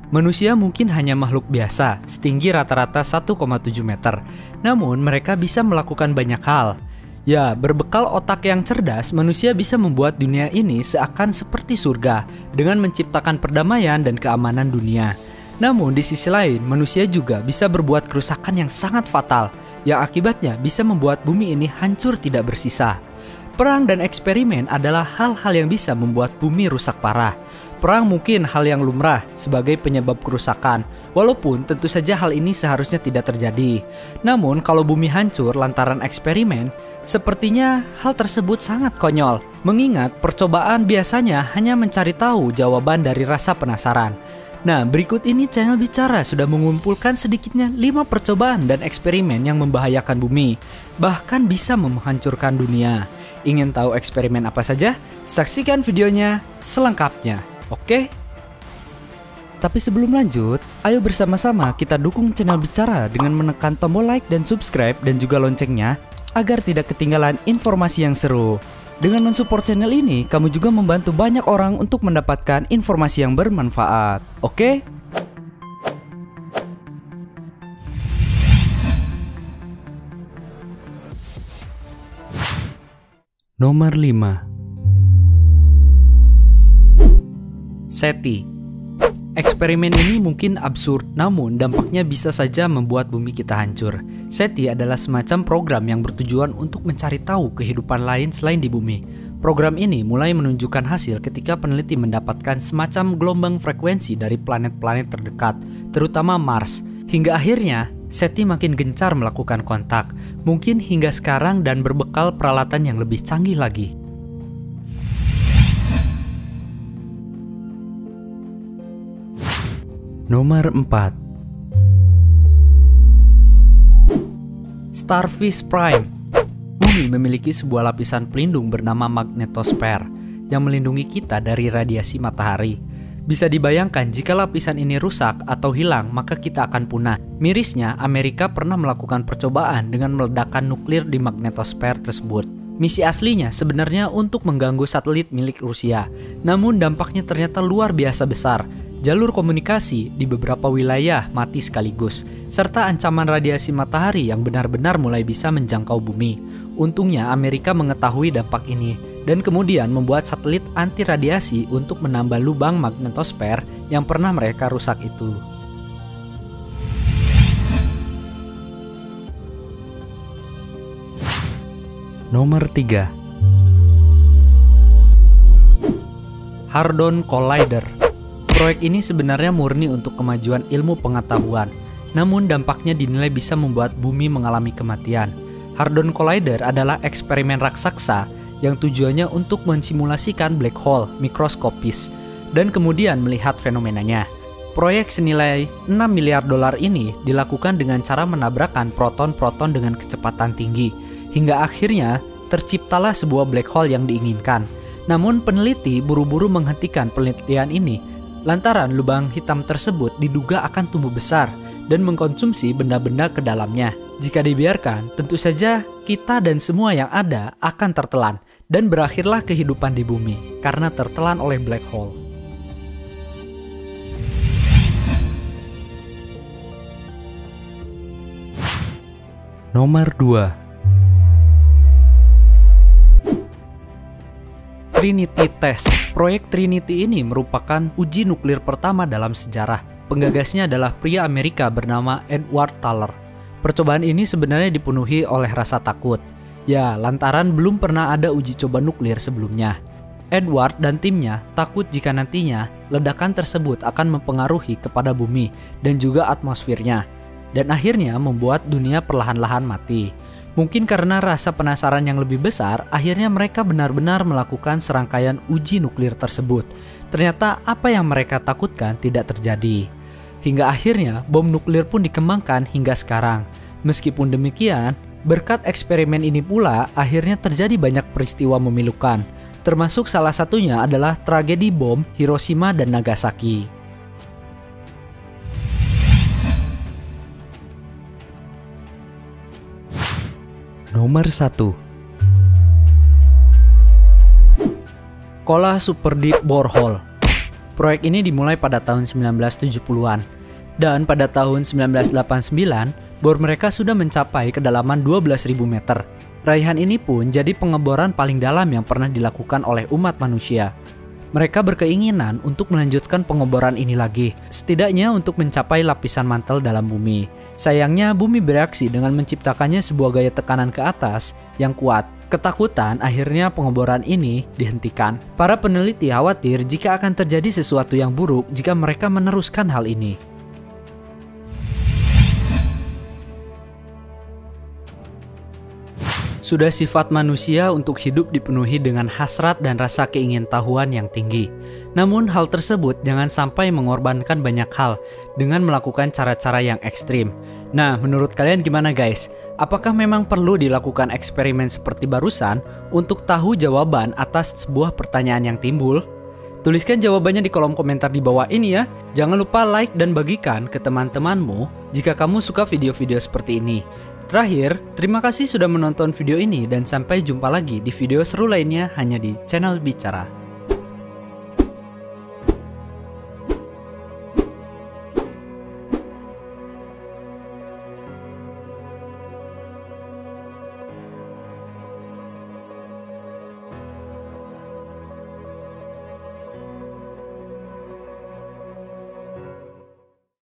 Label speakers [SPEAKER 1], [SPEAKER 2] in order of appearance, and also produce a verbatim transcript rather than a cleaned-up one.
[SPEAKER 1] Manusia mungkin hanya makhluk biasa, setinggi rata-rata satu koma tujuh meter. Namun mereka bisa melakukan banyak hal. Ya, berbekal otak yang cerdas, manusia bisa membuat dunia ini seakan seperti surga dengan menciptakan perdamaian dan keamanan dunia. Namun di sisi lain, manusia juga bisa berbuat kerusakan yang sangat fatal, yang akibatnya bisa membuat bumi ini hancur tidak bersisa. Perang dan eksperimen adalah hal-hal yang bisa membuat bumi rusak parah. Perang mungkin hal yang lumrah sebagai penyebab kerusakan, walaupun tentu saja hal ini seharusnya tidak terjadi. Namun kalau bumi hancur lantaran eksperimen, sepertinya hal tersebut sangat konyol. Mengingat percobaan biasanya hanya mencari tahu jawaban dari rasa penasaran. Nah, berikut ini channel Bicara sudah mengumpulkan sedikitnya lima percobaan dan eksperimen yang membahayakan bumi, bahkan bisa menghancurkan dunia. Ingin tahu eksperimen apa saja? Saksikan videonya selengkapnya. Oke? Tapi sebelum lanjut, ayo bersama-sama kita dukung channel Bicara dengan menekan tombol like dan subscribe dan juga loncengnya agar tidak ketinggalan informasi yang seru. Dengan mensupport channel ini, kamu juga membantu banyak orang untuk mendapatkan informasi yang bermanfaat. Oke? Nomor lima. SETI. Eksperimen ini mungkin absurd, namun dampaknya bisa saja membuat bumi kita hancur. SETI adalah semacam program yang bertujuan untuk mencari tahu kehidupan lain selain di bumi. Program ini mulai menunjukkan hasil ketika peneliti mendapatkan semacam gelombang frekuensi dari planet-planet terdekat, terutama Mars. Hingga akhirnya, SETI makin gencar melakukan kontak, mungkin hingga sekarang dan berbekal peralatan yang lebih canggih lagi. Nomor empat. Starfish Prime. Bumi memiliki sebuah lapisan pelindung bernama magnetosfer yang melindungi kita dari radiasi matahari. Bisa dibayangkan jika lapisan ini rusak atau hilang, maka kita akan punah. Mirisnya, Amerika pernah melakukan percobaan dengan meledakkan nuklir di magnetosfer tersebut. Misi aslinya sebenarnya untuk mengganggu satelit milik Rusia, namun dampaknya ternyata luar biasa besar. Jalur komunikasi di beberapa wilayah mati sekaligus, serta ancaman radiasi matahari yang benar-benar mulai bisa menjangkau bumi. Untungnya Amerika mengetahui dampak ini, dan kemudian membuat satelit anti radiasi untuk menambah lubang magnetosfer yang pernah mereka rusak itu. Nomor tiga. Hadron Collider. Proyek ini sebenarnya murni untuk kemajuan ilmu pengetahuan, namun dampaknya dinilai bisa membuat bumi mengalami kematian. Hadron Collider adalah eksperimen raksasa yang tujuannya untuk mensimulasikan black hole mikroskopis dan kemudian melihat fenomenanya. Proyek senilai enam miliar dolar ini dilakukan dengan cara menabrakkan proton-proton dengan kecepatan tinggi, hingga akhirnya terciptalah sebuah black hole yang diinginkan. Namun peneliti buru-buru menghentikan penelitian ini lantaran lubang hitam tersebut diduga akan tumbuh besar dan mengkonsumsi benda-benda ke dalamnya. Jika dibiarkan, tentu saja kita dan semua yang ada akan tertelan dan berakhirlah kehidupan di bumi karena tertelan oleh black hole. Nomor dua. Trinity Test. Proyek Trinity ini merupakan uji nuklir pertama dalam sejarah. Penggagasnya adalah pria Amerika bernama Edward Teller. Percobaan ini sebenarnya dipenuhi oleh rasa takut. Ya, lantaran belum pernah ada uji coba nuklir sebelumnya. Edward dan timnya takut jika nantinya ledakan tersebut akan mempengaruhi kepada bumi dan juga atmosfernya, dan akhirnya membuat dunia perlahan-lahan mati. Mungkin karena rasa penasaran yang lebih besar, akhirnya mereka benar-benar melakukan serangkaian uji nuklir tersebut. Ternyata apa yang mereka takutkan tidak terjadi. Hingga akhirnya bom nuklir pun dikembangkan hingga sekarang. Meskipun demikian, berkat eksperimen ini pula akhirnya terjadi banyak peristiwa memilukan. Termasuk salah satunya adalah tragedi bom Hiroshima dan Nagasaki. Nomor satu. Kola Super Deep Borehole. Proyek ini dimulai pada tahun sembilan belas tujuh puluhan. Dan pada tahun sembilan belas delapan puluh sembilan, bor mereka sudah mencapai kedalaman dua belas ribu meter. Raihan ini pun jadi pengeboran paling dalam yang pernah dilakukan oleh umat manusia. Mereka berkeinginan untuk melanjutkan pengeboran ini lagi, setidaknya untuk mencapai lapisan mantel dalam bumi. Sayangnya bumi bereaksi dengan menciptakannya sebuah gaya tekanan ke atas yang kuat. Ketakutan akhirnya pengeboran ini dihentikan. Para peneliti khawatir jika akan terjadi sesuatu yang buruk jika mereka meneruskan hal ini. Sudah sifat manusia untuk hidup dipenuhi dengan hasrat dan rasa keingintahuan yang tinggi. Namun hal tersebut jangan sampai mengorbankan banyak hal dengan melakukan cara-cara yang ekstrim. Nah, menurut kalian gimana guys? Apakah memang perlu dilakukan eksperimen seperti barusan untuk tahu jawaban atas sebuah pertanyaan yang timbul? Tuliskan jawabannya di kolom komentar di bawah ini ya. Jangan lupa like dan bagikan ke teman-temanmu jika kamu suka video-video seperti ini. Terakhir, terima kasih sudah menonton video ini dan sampai jumpa lagi di video seru lainnya hanya di channel Bicara.